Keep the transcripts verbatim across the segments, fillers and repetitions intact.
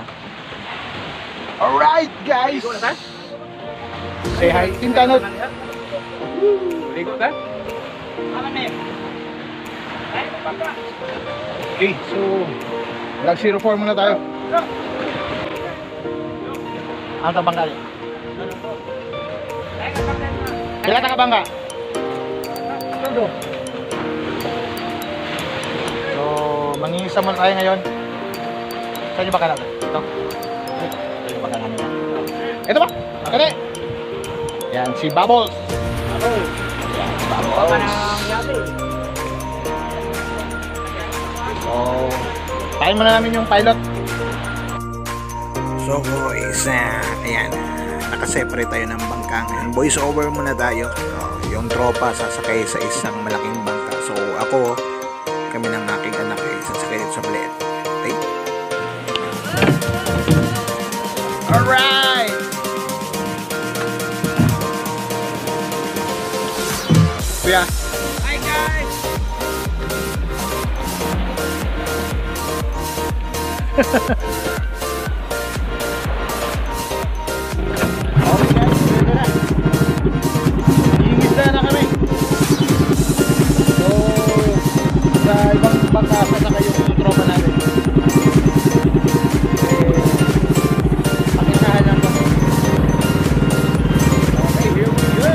Alright guys! Say hi, Team Tanod! Ligo ka? Okay, so Vlog zero four muna tayo. Ano tabang kali? Kailan ka bangga? So, mangingisa muna tayo ngayon. Saan yung baka natin? Ito? Ito yung baka namin. Ito ba? Kani? Yan, si Bubbles. Bubbles. Yan, si Bubbles. So, tayo muna namin yung pilot. So boys, uh, ayan, nakaseparate tayo ng bangka ngayon. Voice over muna tayo. Uh, yung tropa sasakay sa isang malaking bangka. So ako, kami ng aking anak ay sasakay sa maliit. Okay? Alright! Kuya. Hi guys! Iingis na kami. So, sa ibang bangka sasakay yung tropa natin. Eh, pakisahan lang kami. Okay, here we go!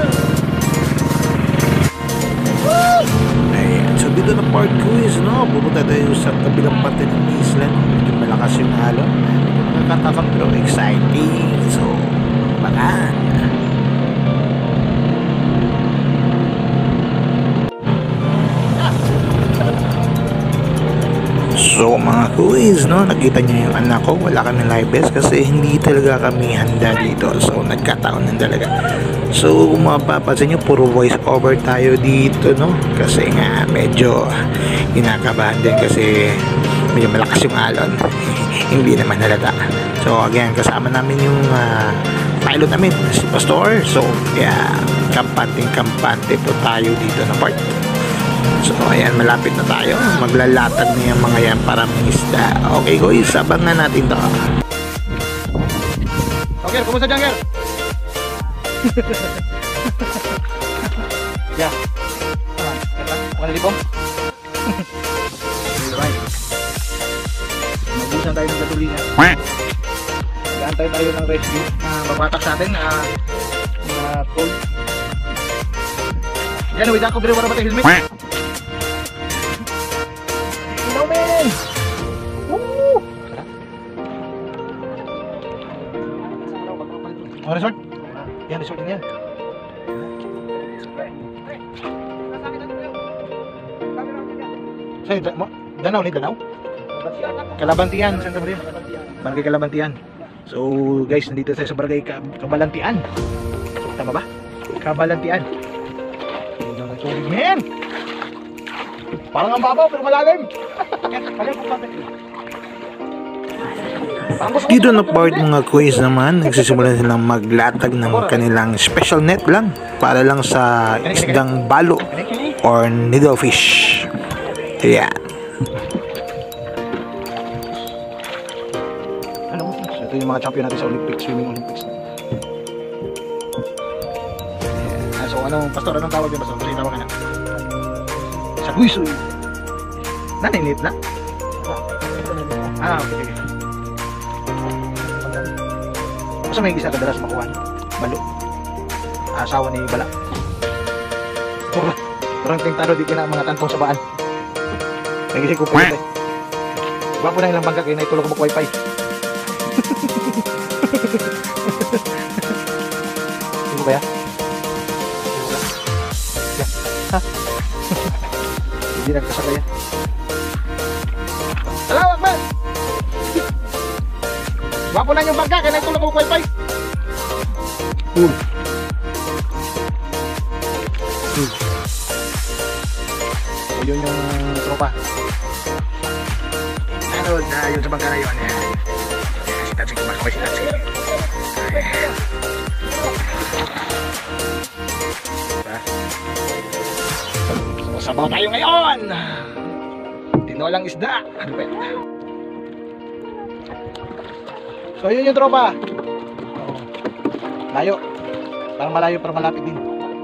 Woo! Ayan, so dito na part two is, no, pupunta tayo sa kabilang parte ng isla. Medyo malakas yung halon. Nakakatakam pero exciting. So, bangan. So mga kuis, no, nakita niyo yung anak ko, wala kami live best kasi hindi talaga kami handa dito. So nagkataon lang talaga. So kung mapapansin nyo, puro voice over tayo dito, no, kasi nga medyo kinakabahan din kasi medyo malakas yung alon. Hindi naman halata. So again, kasama namin yung uh, pilot namin, si Pastor. So kaya kampante-kampante po tayo dito na part. So ayan, malapit na tayo. Maglalatag na yung mga yan para may isda. Okay guys, abangan natin to. Okay, kumusta dyan, Ger? Yeah. Bukan libong? Alright. Mabusan tayo ng gasolina. Mag-aantay tayo ng rescue na uh, mabatak sa atin na uh, uh, cold. Yan, wait ako, pero wala ba tayo helmet? Hello, man! Woo! Oh, resort? Yan, resort din yan. Sa'yo, Danaw ni Danaw? Kalabantian, Santa Maria. Barangay Kalabantian. So guys, nandito tayo sa Barangay Kabalantian. Tama ba? Kabalantian. Man! Parang ang babaw pero malalim. Dito na part mga quiz naman, nagsisimula silang maglatag ng kanilang special net lang para lang sa isdang balo or needlefish. Ayan. Ano? Ito yung mga champion natin sa Olympics, swimming Olympics. Ayan. So anong, Pastor, anong tawag yun, Pastor? Kasi tawag ka na. Sa guisoy. Naninit na? Ah, okay, okay. Basta may isa kadalas makuha balo. Asawa ni Bala. Parang tintaro di ka na mga tantong sa baan. Nagising ko po ito eh. Gwapo na ilang bangka kayo na itulog mo wifi. Sino ba ya? Ha? Hindi nagkasakay yan. Salawak man! Gwapo na yung bangka kayo na itulog mo wifi. Cool. Hmm. So yun yung tropa. Ano na yun sa bangka na yun. Si Tatsi, kumakaway si Tatsi. Diba? So sabaw tayo ngayon. Tinolang isda. Ano ba yun? So yun yung tropa. Layo. Parang malayo pero malapit din.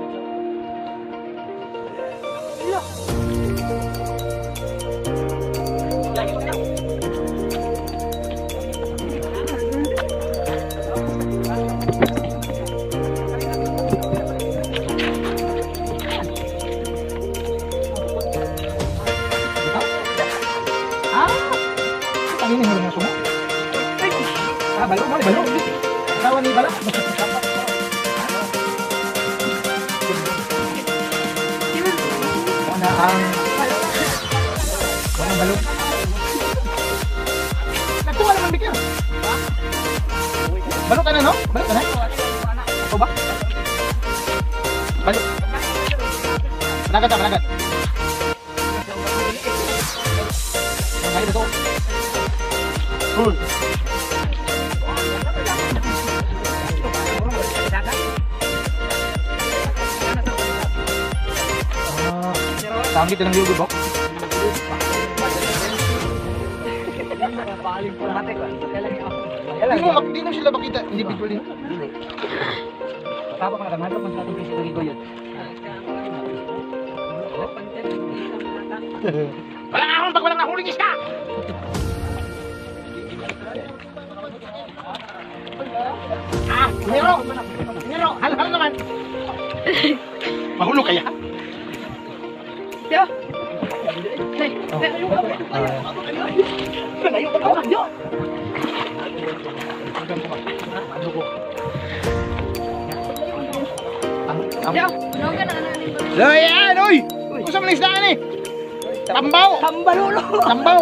Ang ini mo sumo. Ah, balo mo, balo. Asawa ni Bala. Mana ang Mana balo. Natuwa naman bigyan. Balo ka na, no? Balo ka na? Ito ba? Balo. Managat ka, managat. Ay, ito. Cool. Saan kita ng YouTube, Bok? Hindi mo sila makita individually. Tapos ka na kung saan ito dito yun. Wala nga akong pag walang nahuling isda! Ah, Nero! Nero, hal-hal naman! Mahulog kaya? Yo! Hey, layo ka ba? Layo ka ba? Yo! Yo! Lo, yan! Uy! Gusto mo na isdaan eh! Tambaw! Tambalulo! Tambaw!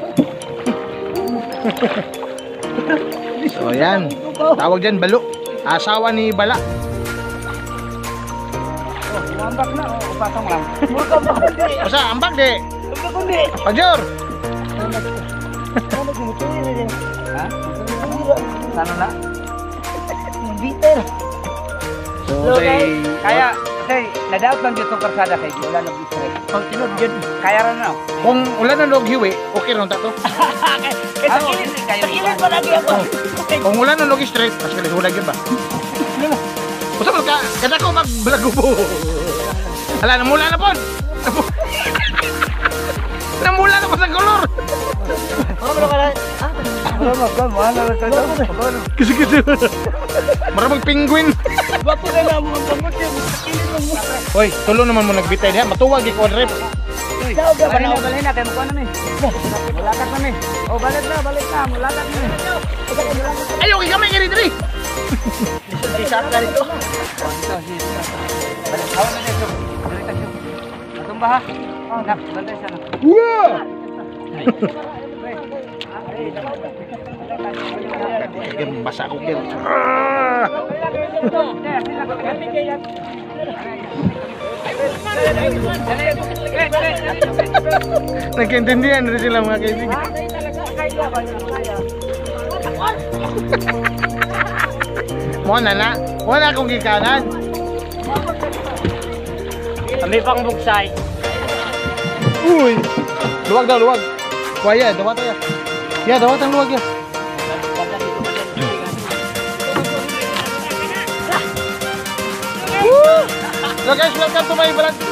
So yan, tawag dyan balo. Asawa ni Bala. Oh, ambak na, o patong lang. Masa, ambak di? Ambak ko di. Pajor! Ha? Sana na? Bitter. So, say... Kaya, say, nadaot lang dito karsada kay wala nang stress. Pag tinod yun, kaya rin na. Kung wala nang log hiwi, okay rin tato. Sa kilid kayo. Sa kilid pa lagi ako. Kung wala nang log stress, mas kalis hulag yun ba? Basta ka, kada ko mag-blagubo. Hala, namula na po. Namula na po sa color. Kasi-kasi. Maramang penguin. Bato na na mo ang bangot yun. Hoy, tulo naman mo nagbitay niya. Matuwag ikaw ang rep. Balay na, balay na. Kaya mo na eh. Mulakat na eh. O, balik na, balik na. Mulakat na eh. Ayaw, kaya may kiri-diri. Isap ka rito. Awan na dito. Natumba ha. Nak, bantay sana. Wow! Basa ako gil. Nagkaintindihan rin sila mga kaibigan. Muna na, wala akong gikanan. Kami pang bugsay. Uy! Luwag daw, luwag. Kuya, dawa tayo. Ya, dawa tang luwag ya. Woo! So guys, welcome to my vlog.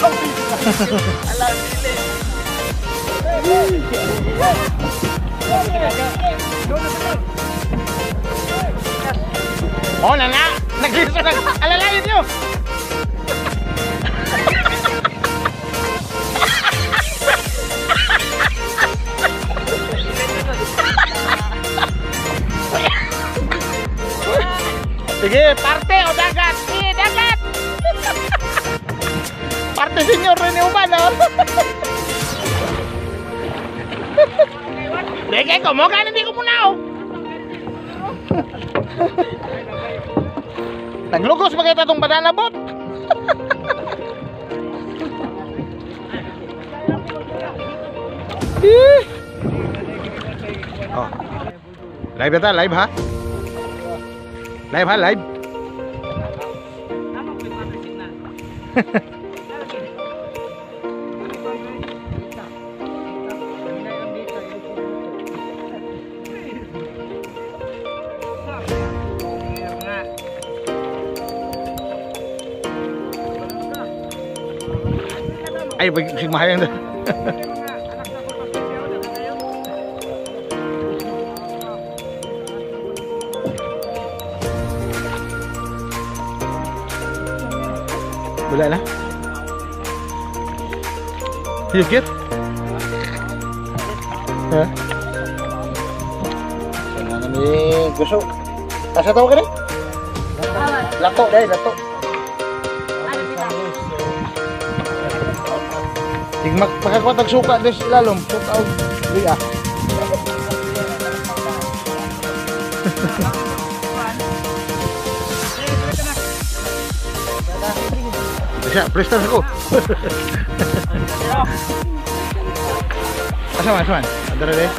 Oh, nana, nagsiso na. Alalayan nyo. Sige, parte o dagat. Sige, dagat. Parte senyor rin yung uban, no? Sige, kumoga, hindi ko muna, oh. Naglugos ba kita itong banana boat? Oh. Live na ta, live ha? Live ha, live? Ay, pag sigmahayang na. Wala na? Higit? Ha? Sana namin gusto. Asa tawag ka rin? Lato, dahil lato. Yung mag magkakuha suka din sa lalom. Suka o liya. Siya, prestas ako. Asa man, asa man? Adara deh.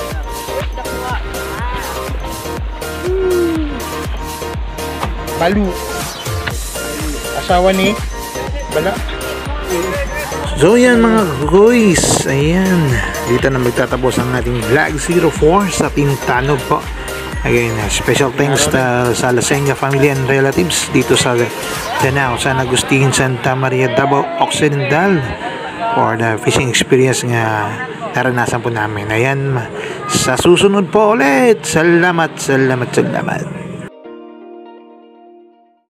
Balu. Asawa ni Bala. So yan mga guys, ayan, dito na magtatapos ang ating vlog zero four sa Pintano po. Again, special thanks to, sa Lasenya family and relatives dito sa Danao, San Agustin, Santa Maria, Davao Occidental for the fishing experience nga naranasan po namin. Ayan, sa susunod po ulit. Salamat, salamat, salamat.